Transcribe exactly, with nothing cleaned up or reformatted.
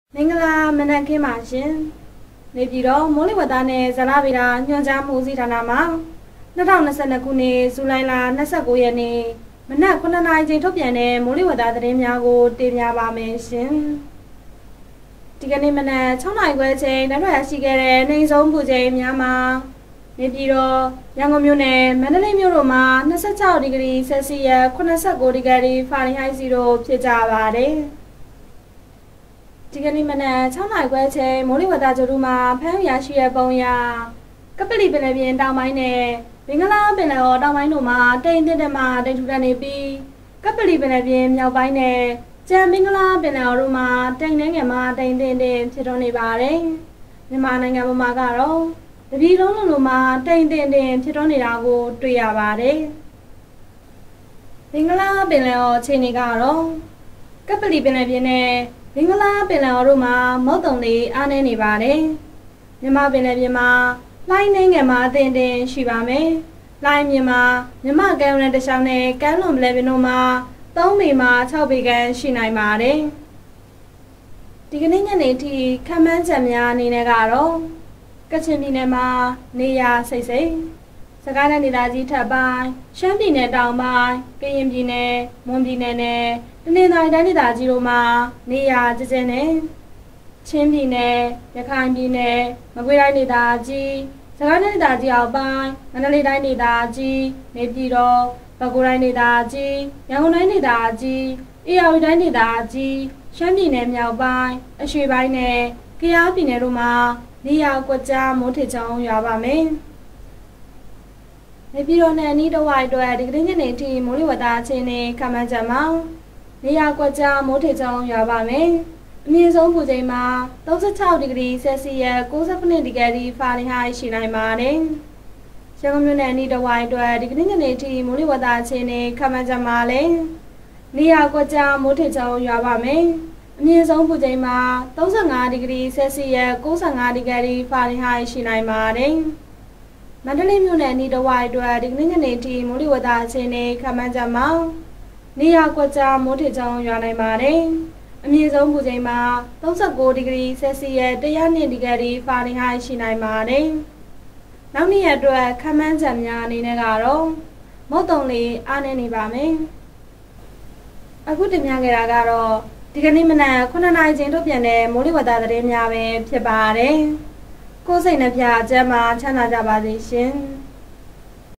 မင်္ဂလာမနက်ခင်းပါရှင်နေပြည်တော်မိုးလေဝသနဲ့ဇလဗေဒညွှန်ကြားမှုဦးစီးဌာနမှ၂၀၂၂ခုနှစ်ဇူလိုင်လ၂၉ရက်နေ့မနက်9နာရီချိန်ထုတ်ပြန်တဲ့မိုးလေဝသသတင်းများကိုတင်ပြပါမယ်ရှင်ဒီကနေ့မနက်၆နာရီခွဲချိန်နောက်ထပ်ရှိခဲ့တဲ့နှိမ်ဆုံးပူချိန်များမှာနေပြည်တော်ရန်ကုန်မြို့နယ်မန္တလေးမြို့တို့မှာ၂၆ဒီဂရီဆယ်စီယပ်၈၉ဒီဂရီဖာရင်ဟိုက်တို့ဖြစ်ကြပါတယ်ဒီကနေ့မနက်၆နာရီခွဲချိန်မိုးလေဝသကြိုးမှာဖမ်းရရှိတဲ့ပုံရကပလီပင်လယ်ပြင်တောင်ပိုင်းနဲ့ဘင်္ဂလားပင်လယ်အော်တောင်ပိုင်းတို့မှာတိမ်တက်တက်မှတိမ်ထူထပ်နေပြီးကပလီပင်လယ်ပြင်မြောက်ပိုင်းနဲ့ကျန်ဘင်္ဂလားပင်လယ်အော်တို့မှာတိမ်နှင်းငယ်မှတိမ်တင်တင်ဖြစ်ထွန်းနေပါတယ်မြန်မာနိုင်ငံပေါ်မှာကတော့တပြည်လုံးလုံးလိုမှာတိမ်တင်တင်ဖြစ်ထွန်းနေတာကိုတွေ့ရပါတယ်ဘင်္ဂလားပင်လယ်အော်အခြေအနေကတော့ကပလီပင်လယ်ပြင်နဲ့ဘင်္ဂလားပင်လယ်အော်တို့မှာမုတ်တုံလေးအားနည်းနေပါတယ်။မြန်မာပင်လယ်ပြင်မှာလှိုင်းနှင်းငယ်မှာအသင်တင်ရှိပါမယ်။လှိုင်းမြင်မှာမြမကမ်းရုံနဲ့တခြားနဲ့ကမ်းလွန်ပင်လယ်ပြင်တို့မှာသုံးပေမှ၆ပေခန့်ရှိနိုင်ပါတယ်။ဒီကနေ့ညနေထိခန့်မှန်းချက်များအနေနဲ့ကတော့ကချင်ပြည်နယ်မှာနေရာစိတ်စိတ်စကိုင်းတိုင်းဒေသကြီးထပ်ပိုင်းရှမ်းပြည်နယ်တောင်ပိုင်းကရင်ပြည်နယ်မွန်ပြည်နယ်နဲ့တနင်္သာရီတိုင်းဒေသကြီးတို့မှာနေရာကျကျနဲ့ချင်းပြည်နယ်ရခိုင်ပြည်နယ်မကွေးတိုင်းဒေသကြီးစကိုင်းတိုင်းဒေသကြီးအောက်ပိုင်းမန္တလေးတိုင်းဒေသကြီးနေပြည်တော်ပဲခူးတိုင်းဒေသကြီးရန်ကုန်တိုင်းဒေသကြီးအေရဝတီတိုင်းဒေသကြီးရှမ်းပြည်နယ်မြောက်ပိုင်းအရှေ့ပိုင်းနဲ့ကယားပြည်နယ်တို့မှာနေရာကွက်ကြားမိုးထစ်ချောင်းရွာပါမယ်နေပြည်တော်နဲ့အနီးတစ်ဝိုက်အတွက်ဒီကနေ့ညနေထိမိုးလေဝသအခြေအနေခန့်မှန်းချက်မှာနေရာကွက်ကြားမိုးထစ်ချောင်းရွာပါမယ်။အမြင့်ဆုံးပူချိန်မှာ၃၆ဒီဂရီဆယ်စီယပ်၉၇ဒီဂရီဖာရင်ဟိုက်ရှိနိုင်ပါတယ်။ရန်ကုန်မြို့နယ်အနီးတစ်ဝိုက်အတွက်ဒီကနေ့ညနေထိမိုးလေဝသအခြေအနေခန့်မှန်းချက်မှာလည်းနေရာကွက်ကြားမိုးထစ်ချောင်းရွာပါမယ်။အမြင့်ဆုံးပူချိန်မှာ၃၅ဒီဂရီဆယ်စီယပ်၉၅ဒီဂရီဖာရင်ဟိုက်ရှိနိုင်ပါတယ်။မန္တလေးမြို့နယ်အနီးတစ်ဝိုက်အတွက်ဒီကနေ့ညနေထိမိုးလေဝသအခြေအနေခန့်မှန်းချက်မှာနေရာကွက်ကြားမိုးထစ်ချောင်းရွာနိုင်ပါတယ်။အမြင့်ဆုံးပူချိန်မှာ၃၉ဒီဂရီဆယ်စီယပ်၁၀၂ဒီဂရီဖာရင်ဟိုက်ရှိနိုင်ပါတယ်။နောက်နေ့အတွက်ခန့်မှန်းချက်များအနေနဲ့ကတော့မုတ်တုံလေးအားနည်းနေပါမယ်။အခုတင်ပြခဲ့တာကတော့ဒီကနေ့မနက်9နာရီချိန်ထုတ်ပြန်တဲ့မိုးလေဝသသတင်းများပဲဖြစ်ပါတယ်။ကိုယ်စိတ်နှပြအကျမ်းမှာချမ်းသာကြပါစေရှင်။